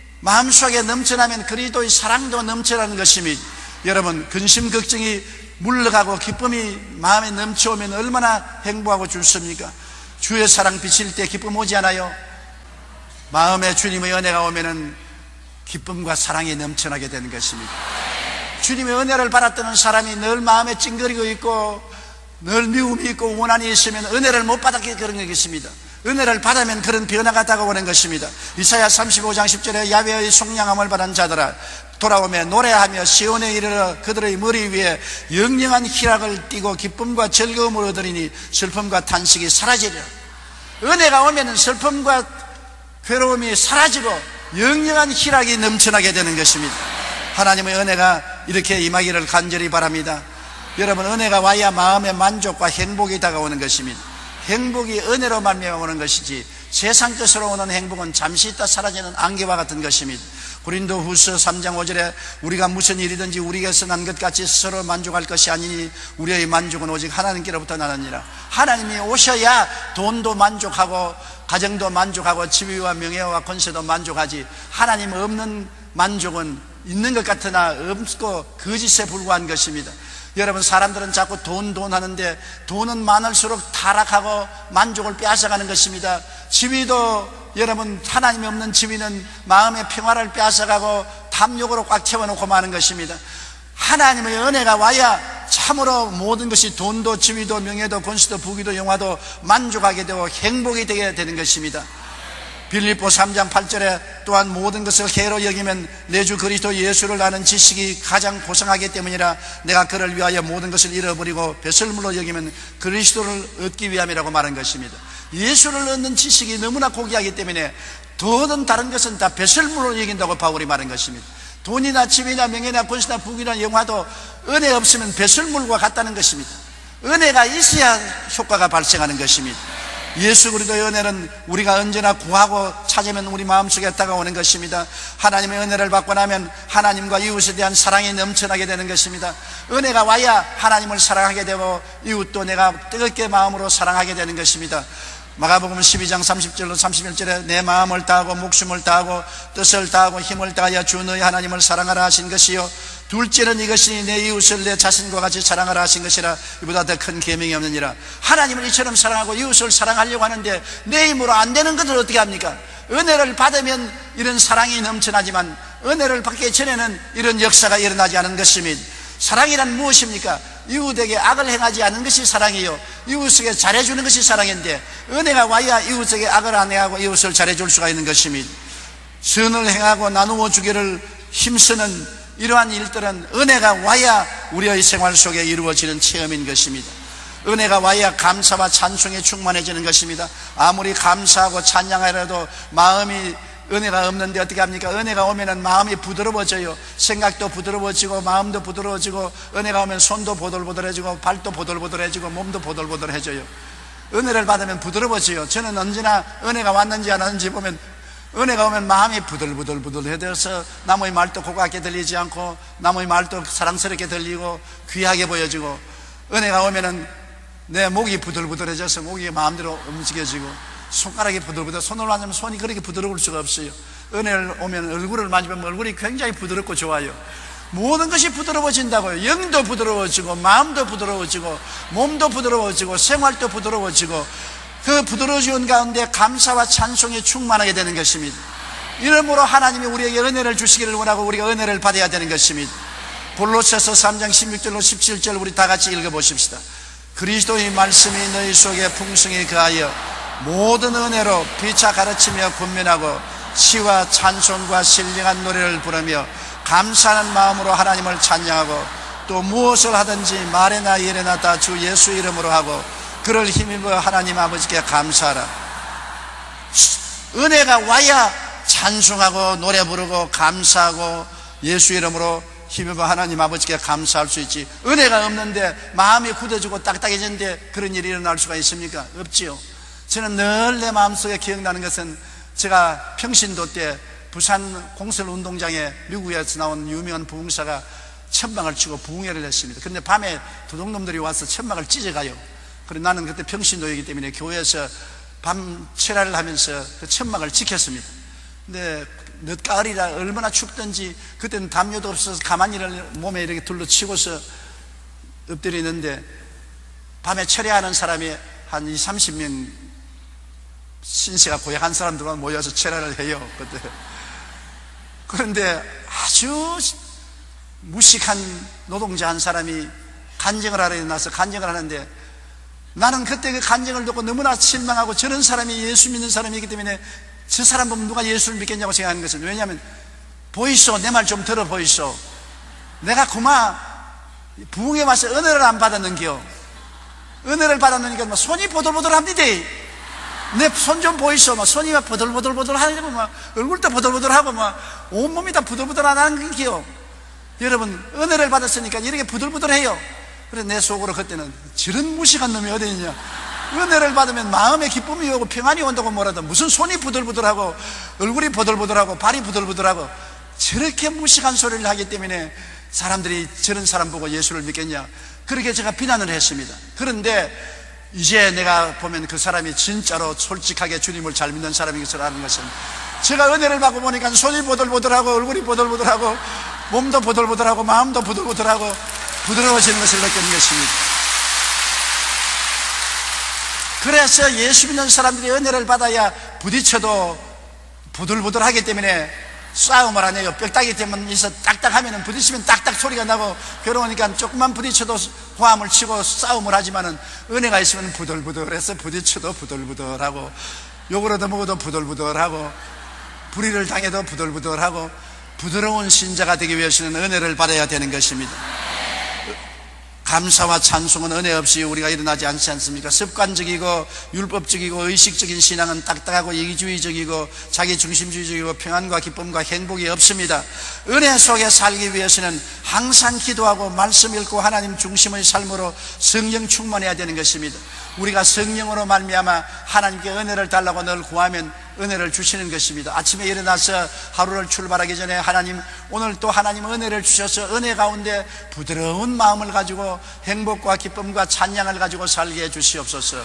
마음속에 넘쳐나면 그리스도의 사랑도 넘쳐나는 것입니다. 여러분 근심 걱정이 물러가고 기쁨이 마음에 넘쳐오면 얼마나 행복하고 좋습니까? 주의 사랑 비칠 때 기쁨 오지 않아요? 마음에 주님의 은혜가 오면은 기쁨과 사랑이 넘쳐나게 되는 것입니다. 주님의 은혜를 받았던 사람이 늘 마음에 찡그리고 있고 늘 미움이 있고 원한이 있으면 은혜를 못 받았기 그런 것입니다. 은혜를 받으면 그런 변화가 다가오는 것입니다. 이사야 삼십오 장 십 절에 야훼의 속량함을 받은 자들아 돌아오며 노래하며 시온에 이르러 그들의 머리 위에 영영한 희락을 띠고 기쁨과 즐거움을 얻으리니 슬픔과 탄식이 사라지리라. 은혜가 오면 슬픔과 괴로움이 사라지고 영영한 희락이 넘쳐나게 되는 것입니다. 하나님의 은혜가 이렇게 임하기를 간절히 바랍니다. 여러분, 은혜가 와야 마음의 만족과 행복이 다가오는 것입니다. 행복이 은혜로 말미암아 오는 것이지 세상 것으로 오는 행복은 잠시 있다 사라지는 안개와 같은 것입니다. 고린도후서 삼 장 오 절에 우리가 무슨 일이든지 우리에게서 난 것 같이 스스로 만족할 것이 아니니 우리의 만족은 오직 하나님께로부터 나느니라. 하나님이 오셔야 돈도 만족하고 가정도 만족하고 지위와 명예와 권세도 만족하지, 하나님 없는 만족은 있는 것 같으나 없고 거짓에 불과한 것입니다. 여러분, 사람들은 자꾸 돈 돈 하는데 돈은 많을수록 타락하고 만족을 빼앗아가는 것입니다. 지위도 여러분, 하나님이 없는 지위는 마음의 평화를 빼앗아가고 탐욕으로 꽉 채워놓고 마는 것입니다. 하나님의 은혜가 와야 참으로 모든 것이 돈도 지위도 명예도 권세도 부귀도 영화도 만족하게 되고 행복이 되게 되는 것입니다. 빌립보 삼 장 팔 절에 또한 모든 것을 해로 여기면 내 주 그리스도 예수를 아는 지식이 가장 고상하기 때문이라. 내가 그를 위하여 모든 것을 잃어버리고 배설물로 여기면 그리스도를 얻기 위함이라고 말한 것입니다. 예수를 얻는 지식이 너무나 고귀하기 때문에 더는 다른 것은 다 배설물로 여긴다고 바울이 말한 것입니다. 돈이나 지위나 명예나 권세나 부귀나 영화도 은혜 없으면 배설물과 같다는 것입니다. 은혜가 있어야 효과가 발생하는 것입니다. 예수 그리스도의 은혜는 우리가 언제나 구하고 찾으면 우리 마음속에 다가오는 것입니다. 하나님의 은혜를 받고 나면 하나님과 이웃에 대한 사랑이 넘쳐나게 되는 것입니다. 은혜가 와야 하나님을 사랑하게 되고 이웃도 내가 뜨겁게 마음으로 사랑하게 되는 것입니다. 마가복음 십이 장 삼십 절로 삼십일 절에 내 마음을 다하고 목숨을 다하고 뜻을 다하고 힘을 다하여 주 너희 하나님을 사랑하라 하신 것이요 둘째는 이것이 내 이웃을 내 자신과 같이 사랑하라 하신 것이라. 이보다 더 큰 계명이 없느니라. 하나님을 이처럼 사랑하고 이웃을 사랑하려고 하는데 내 힘으로 안 되는 것을 어떻게 합니까? 은혜를 받으면 이런 사랑이 넘쳐나지만 은혜를 받기 전에는 이런 역사가 일어나지 않은 것입니다. 사랑이란 무엇입니까? 이웃에게 악을 행하지 않은 것이 사랑이요 이웃에게 잘해주는 것이 사랑인데, 은혜가 와야 이웃에게 악을 안 행하고 이웃을 잘해줄 수가 있는 것입니다. 선을 행하고 나누어 주기를 힘쓰는 이러한 일들은 은혜가 와야 우리의 생활 속에 이루어지는 체험인 것입니다. 은혜가 와야 감사와 찬송에 충만해지는 것입니다. 아무리 감사하고 찬양하려도 마음이 은혜가 없는데 어떻게 합니까? 은혜가 오면은 마음이 부드러워져요. 생각도 부드러워지고 마음도 부드러워지고, 은혜가 오면 손도 보들보들해지고 발도 보들보들해지고 몸도 보들보들해져요. 은혜를 받으면 부드러워져요. 저는 언제나 은혜가 왔는지 안 왔는지 보면 은혜가 오면 마음이 부들부들부들해져서 남의 말도 고깝게 들리지 않고 남의 말도 사랑스럽게 들리고 귀하게 보여지고, 은혜가 오면은 내 목이 부들부들해져서 목이 마음대로 움직여지고, 손가락이 부들부들, 손을 만지면 손이 그렇게 부드러울 수가 없어요. 은혜를 오면 얼굴을 만지면 얼굴이 굉장히 부드럽고 좋아요. 모든 것이 부드러워진다고요. 영도 부드러워지고 마음도 부드러워지고 몸도 부드러워지고 생활도 부드러워지고, 그 부드러워지는 가운데 감사와 찬송이 충만하게 되는 것입니다. 이러므로 하나님이 우리에게 은혜를 주시기를 원하고 우리가 은혜를 받아야 되는 것입니다. 골로새서 삼 장 십육 절로 십칠 절 우리 다 같이 읽어보십시다. 그리스도의 말씀이 너희 속에 풍성히 거하여 모든 은혜로 피차 가르치며 권면하고 시와 찬송과 신령한 노래를 부르며 감사하는 마음으로 하나님을 찬양하고, 또 무엇을 하든지 말에나 일에나 다 주 예수 이름으로 하고 그를 힘입어 하나님 아버지께 감사하라. 은혜가 와야 찬송하고 노래 부르고 감사하고 예수 이름으로 힘입어 하나님 아버지께 감사할 수 있지, 은혜가 없는데 마음이 굳어지고 딱딱해지는데 그런 일이 일어날 수가 있습니까? 없지요. 저는 늘 내 마음속에 기억나는 것은, 제가 평신도 때 부산 공설운동장에 미국에서 나온 유명한 부흥사가 천막을 치고 부흥회를 했습니다. 그런데 밤에 도둑놈들이 와서 천막을 찢어가요. 그리고 나는 그때 평신도이기 때문에 교회에서 밤 철야를 하면서 그 천막을 지켰습니다. 근데 늦가을이라 얼마나 춥든지 그때는 담요도 없어서 가만히 몸에 이렇게 둘러치고서 엎드리는데, 밤에 철야하는 사람이 한 이삼십 명 신세가 고약한 사람들만 모여서 철회를 해요. 그때. 그런데 아주 무식한 노동자 한 사람이 간증을 하러 일어나서 간증을 하는데, 나는 그때 그 간증을 듣고 너무나 실망하고, 저런 사람이 예수 믿는 사람이기 때문에 저 사람 보면 누가 예수를 믿겠냐고 생각하는 것은, 왜냐하면 보이소, 내 말 좀 들어 보이소, 내가 그마 부흥에 와서 은혜를 안 받았는겨. 은혜를 받았느니까 막 손이 보들보들합니다. 내 손 좀 보이소. 막 손이 막 보들보들보들하고, 막 얼굴도 보들보들하고, 막 온몸이 다 부들부들하는 게요. 여러분, 은혜를 받았으니까 이렇게 부들부들해요. 그래서 내 속으로 그때는, 저런 무식한 놈이 어디 있냐. 은혜를 받으면 마음에 기쁨이 오고 평안이 온다고 뭐라도, 무슨 손이 부들부들하고 얼굴이 부들부들하고 발이 부들부들하고, 저렇게 무식한 소리를 하기 때문에 사람들이 저런 사람 보고 예수를 믿겠냐, 그렇게 제가 비난을 했습니다. 그런데 이제 내가 보면 그 사람이 진짜로 솔직하게 주님을 잘 믿는 사람인 것을 아는 것은, 제가 은혜를 받고 보니까 손이 보들보들하고 얼굴이 보들보들하고 몸도 보들보들하고 마음도 보들보들하고 부드러워지는 것을 느끼는 것입니다. 그래서 예수 믿는 사람들이 은혜를 받아야 부딪혀도 부들부들하기 때문에 싸움을 안 해요. 뼈다귀 때문에 있어 딱딱하면 부딪히면 딱딱 소리가 나고, 괴로우니까 조금만 부딪혀도 고함을 치고 싸움을 하지만은, 은혜가 있으면 부들부들해서 부딪혀도 부들부들하고, 욕을 얻어먹어도 부들부들하고, 불의를 당해도 부들부들하고, 부드러운 신자가 되기 위해서는 은혜를 받아야 되는 것입니다. 감사와 찬송은 은혜 없이 우리가 일어나지 않지 않습니까? 습관적이고 율법적이고 의식적인 신앙은 딱딱하고 이기주의적이고 자기중심주의적이고 평안과 기쁨과 행복이 없습니다. 은혜 속에 살기 위해서는 항상 기도하고 말씀 읽고 하나님 중심의 삶으로 성령 충만해야 되는 것입니다. 우리가 성령으로 말미암아 하나님께 은혜를 달라고 늘 구하면 은혜를 주시는 것입니다. 아침에 일어나서 하루를 출발하기 전에, 하나님, 오늘 또 하나님 은혜를 주셔서 은혜 가운데 부드러운 마음을 가지고 행복과 기쁨과 찬양을 가지고 살게 해주시옵소서.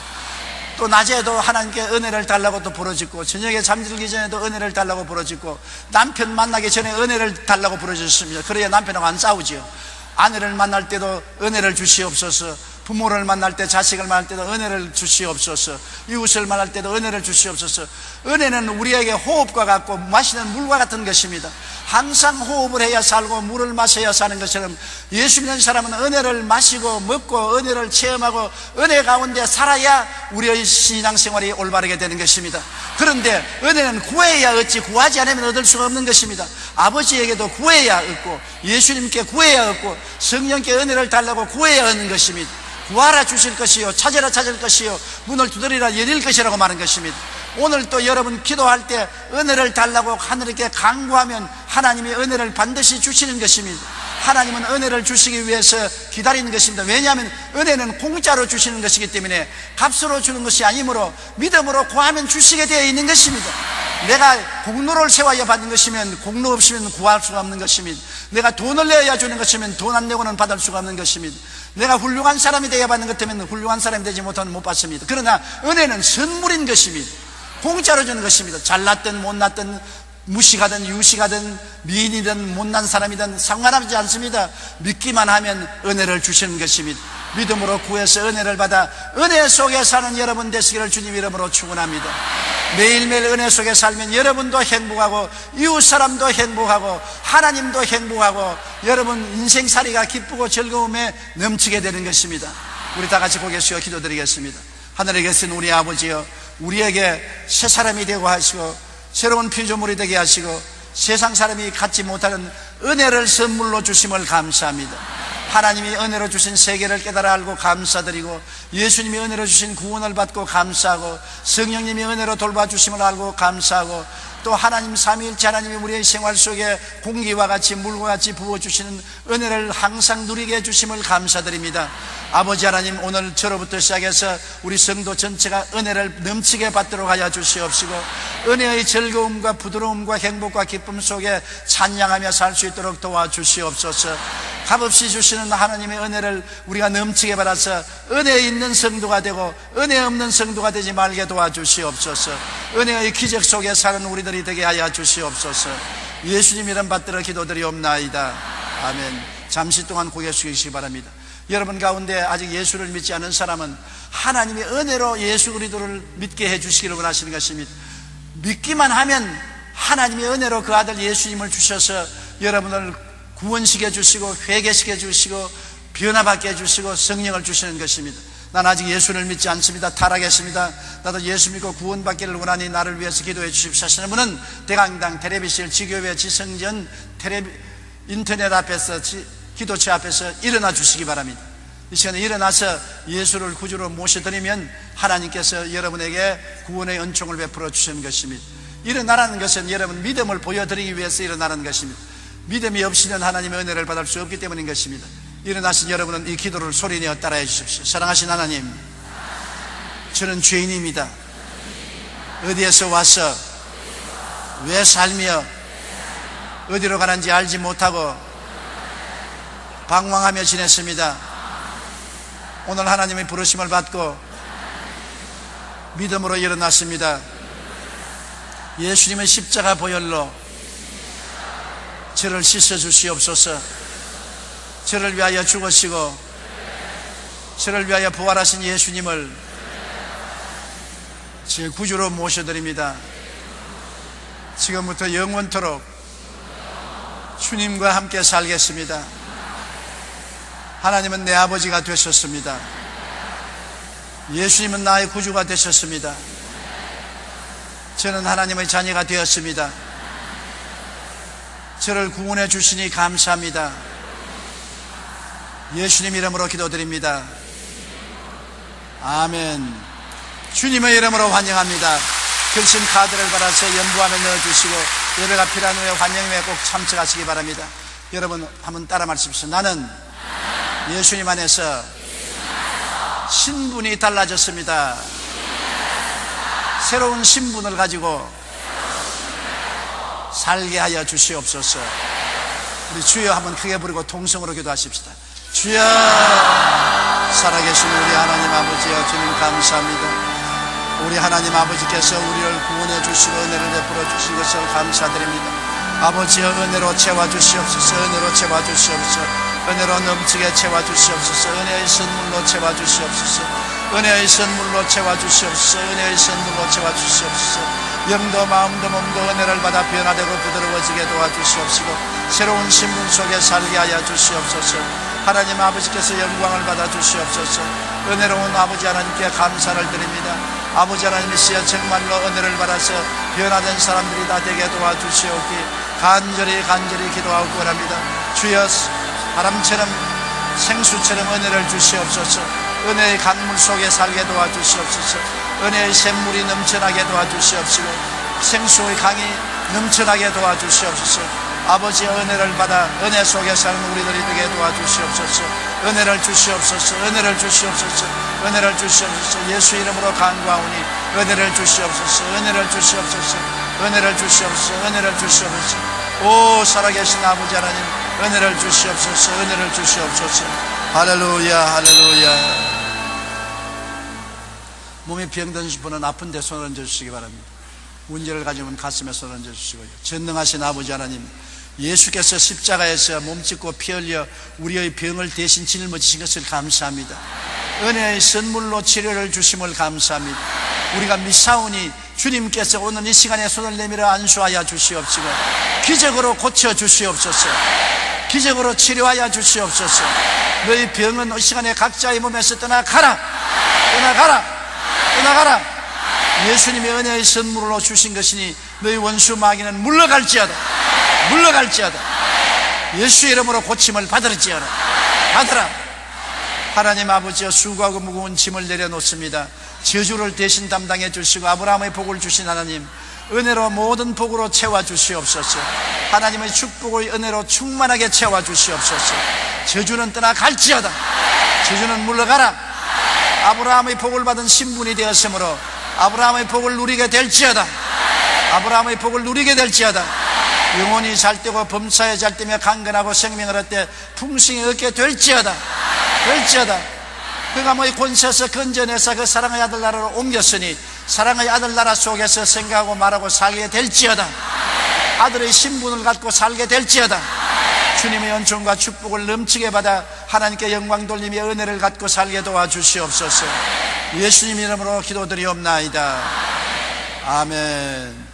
또 낮에도 하나님께 은혜를 달라고 또 부르짖고, 저녁에 잠들기 전에도 은혜를 달라고 부르짖고, 남편 만나기 전에 은혜를 달라고 부르짖습니다. 그래야 남편하고 안 싸우지요. 아내를 만날 때도 은혜를 주시옵소서. 부모를 만날 때, 자식을 만날 때도 은혜를 주시옵소서. 이웃을 만날 때도 은혜를 주시옵소서. 은혜는 우리에게 호흡과 같고 마시는 물과 같은 것입니다. 항상 호흡을 해야 살고 물을 마셔야 사는 것처럼, 예수 믿는 사람은 은혜를 마시고 먹고 은혜를 체험하고 은혜 가운데 살아야 우리의 신앙생활이 올바르게 되는 것입니다. 그런데 은혜는 구해야 얻지, 구하지 않으면 얻을 수가 없는 것입니다. 아버지에게도 구해야 얻고, 예수님께 구해야 얻고, 성령께 은혜를 달라고 구해야 얻는 것입니다. 구하라 주실 것이요, 찾으라 찾을 것이요, 문을 두드리라 열릴 것이라고 말한 것입니다. 오늘 또 여러분 기도할 때 은혜를 달라고 하늘께 간구하면 하나님이 은혜를 반드시 주시는 것입니다. 하나님은 은혜를 주시기 위해서 기다리는 것입니다. 왜냐하면 은혜는 공짜로 주시는 것이기 때문에, 값으로 주는 것이 아니므로 믿음으로 구하면 주시게 되어 있는 것입니다. 내가 공로를 세워야 받는 것이면 공로 없이면 구할 수가 없는 것입니다. 내가 돈을 내야 주는 것이면 돈 안 내고는 받을 수가 없는 것입니다. 내가 훌륭한 사람이 되어야 받는 것 때문에 훌륭한 사람이 되지 못하면 못 받습니다. 그러나 은혜는 선물인 것입니다. 공짜로 주는 것입니다. 잘났든 못났든 무식하든 유식하든 미인이든 못난 사람이든 상관하지 않습니다. 믿기만 하면 은혜를 주시는 것입니다. 믿음으로 구해서 은혜를 받아 은혜 속에 사는 여러분 되시기를 주님 이름으로 축원합니다. 매일매일 은혜 속에 살면 여러분도 행복하고 이웃사람도 행복하고 하나님도 행복하고 여러분 인생살이가 기쁘고 즐거움에 넘치게 되는 것입니다. 우리 다 같이 고개 숙여 기도드리겠습니다. 하늘에 계신 우리 아버지여, 우리에게 새 사람이 되고 하시고 새로운 피조물이 되게 하시고 세상 사람이 갖지 못하는 은혜를 선물로 주심을 감사합니다. 하나님이 은혜로 주신 세계를 깨달아 알고 감사드리고, 예수님이 은혜로 주신 구원을 받고 감사하고, 성령님이 은혜로 돌봐주심을 알고 감사하고, 또 하나님 삼위일체 하나님이 우리의 생활 속에 공기와 같이 물과 같이 부어주시는 은혜를 항상 누리게 해주심을 감사드립니다. 아버지 하나님, 오늘 저로부터 시작해서 우리 성도 전체가 은혜를 넘치게 받도록 하여 주시옵시고, 은혜의 즐거움과 부드러움과 행복과 기쁨 속에 찬양하며 살 수 있도록 도와주시옵소서. 값없이 주시는 하나님의 은혜를 우리가 넘치게 받아서 은혜 있는 성도가 되고 은혜 없는 성도가 되지 말게 도와주시옵소서. 은혜의 기적 속에 사는 우리들이 되게 하여 주시옵소서. 예수님 이름 받들어 기도드리옵나이다. 아멘. 잠시 동안 고개 숙이시기 바랍니다. 여러분 가운데 아직 예수를 믿지 않은 사람은 하나님의 은혜로 예수 그리스도를 믿게 해주시기를 원하시는 것입니다. 믿기만 하면 하나님의 은혜로 그 아들 예수님을 주셔서 여러분을 구원시켜 주시고 회개시켜 주시고 변화받게 해주시고 성령을 주시는 것입니다. 난 아직 예수를 믿지 않습니다. 타락했습니다. 나도 예수 믿고 구원받기를 원하니 나를 위해서 기도해 주십시오 하시는 분은 대강당, 테레비실, 지교회, 지성전, 테레비, 인터넷 앞에서, 지, 기도처 앞에서 일어나 주시기 바랍니다. 이 시간에 일어나서 예수를 구주로 모셔드리면 하나님께서 여러분에게 구원의 은총을 베풀어 주시는 것입니다. 일어나라는 것은 여러분 믿음을 보여드리기 위해서 일어나는 것입니다. 믿음이 없이는 하나님의 은혜를 받을 수 없기 때문인 것입니다. 일어나신 여러분은 이 기도를 소리내어 따라해 주십시오. 사랑하신 하나님, 저는 죄인입니다. 어디에서 와서 왜 살며 어디로 가는지 알지 못하고 방황하며 지냈습니다. 오늘 하나님의 부르심을 받고 믿음으로 일어났습니다. 예수님의 십자가 보혈로 저를 씻어 주시옵소서. 저를 위하여 죽으시고 저를 위하여 부활하신 예수님을 제 구주로 모셔드립니다. 지금부터 영원토록 주님과 함께 살겠습니다. 하나님은 내 아버지가 되셨습니다. 예수님은 나의 구주가 되셨습니다. 저는 하나님의 자녀가 되었습니다. 저를 구원해 주시니 감사합니다. 예수님 이름으로 기도드립니다. 아멘. 주님의 이름으로 환영합니다. 결심 카드를 받아서 연부함에 넣어주시고 예배가 필요한 후에 환영회에 꼭 참석하시기 바랍니다. 여러분 한번 따라 말씀하십시오. 나는 예수님 안에서 신분이 달라졌습니다. 새로운 신분을 가지고 살게 하여 주시옵소서. 우리 주여 한번 크게 부르고 통성으로 기도하십시다. 주여, 살아계신 우리 하나님 아버지여, 주님 감사합니다. 우리 하나님 아버지께서 우리를 구원해 주시고 은혜를 베풀어 주신 것을 감사드립니다. 아버지여, 은혜로 채워주시옵소서. 은혜로 채워주시옵소서. 은혜로 넘치게 채워주시옵소서. 은혜의 선물로 채워주시옵소서. 은혜의 선물로 채워주시옵소서. 은혜의 선물로 채워주시옵소서. 영도 마음도 몸도 은혜를 받아 변화되고 부드러워지게 도와주시옵시고 새로운 신분 속에 살게 하여 주시옵소서. 하나님 아버지께서 영광을 받아 주시옵소서. 은혜로운 아버지 하나님께 감사를 드립니다. 아버지 하나님이시여 정말로 은혜를 받아서 변화된 사람들이 다 되게 도와주시옵기 간절히 간절히 기도하고 원합니다. 주여, 바람처럼 생수처럼 은혜를 주시옵소서. 은혜의 강물 속에 살게 도와주시옵소서. 은혜의 샘물이 넘쳐나게 도와주시옵시고 생수의 강이 넘쳐나게 도와주시옵소서. 아버지의 은혜를 받아 은혜 속에 사는 우리들이 되게 도와주시옵소서. 은혜를 주시옵소서. 은혜를 주시옵소서. 은혜를 주시옵소서. 예수 이름으로 간구하오니 은혜를 주시옵소서. 은혜를 주시옵소서. 은혜를 주시옵소서. 은혜를 주시옵소서. 오 살아계신 아버지 하나님, 은혜를 주시옵소서. 은혜를 주시옵소서. 할렐루야, 할렐루야. 몸에 병든 분은 아픈 데 손을 얹어주시기 바랍니다. 문제를 가지면 가슴에 손을 얹어주시고요. 전능하신 아버지 하나님, 예수께서 십자가에서 몸짓고 피 흘려 우리의 병을 대신 짊어지신 것을 감사합니다. 은혜의 선물로 치료를 주심을 감사합니다. 우리가 미사오니 주님께서 오늘 이 시간에 손을 내밀어 안수하여 주시옵시고 기적으로 고쳐주시옵소서. 기적으로 치료하여 주시옵소서. 너희 병은 이 시간에 각자의 몸에서 떠나가라, 떠나가라, 떠나가라. 예수님의 은혜의 선물로 주신 것이니 너희 원수 마귀는 물러갈지어다, 물러갈지어다. 예수의 이름으로 고침을 받을지어다, 받으라. 하나님 아버지여, 수고하고 무거운 짐을 내려놓습니다. 저주를 대신 담당해 주시고 아브라함의 복을 주신 하나님, 은혜로 모든 복으로 채워주시옵소서. 하나님의 축복의 은혜로 충만하게 채워주시옵소서. 저주는 떠나갈지어다, 저주는 물러가라. 아브라함의 복을 받은 신분이 되었으므로 아브라함의 복을 누리게 될지어다, 아브라함의 복을 누리게 될지어다. 영혼이 잘되고 범사에 잘되며 강건하고 생명을 얻되 풍성히 얻게 될지어다, 될지어다. 그가 뭐의 권세에서 건져내서 그 사랑의 아들 나라로 옮겼으니 사랑의 아들 나라 속에서 생각하고 말하고 살게 될지어다. 아들의 신분을 갖고 살게 될지어다. 주님의 은총과 축복을 넘치게 받아 하나님께 영광 돌림의 은혜를 갖고 살게 도와주시옵소서. 예수님 이름으로 기도드리옵나이다. 아멘.